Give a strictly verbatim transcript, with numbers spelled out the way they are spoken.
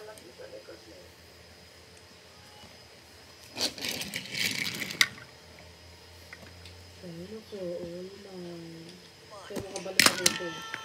Ayun ako, all na. Kaya makabalik ako ito.